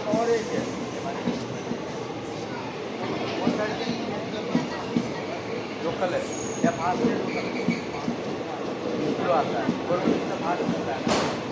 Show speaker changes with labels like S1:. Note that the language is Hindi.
S1: और एक है लोकल है या फास्ट है, लोकल किलो आता है, और फास्ट होता है ना।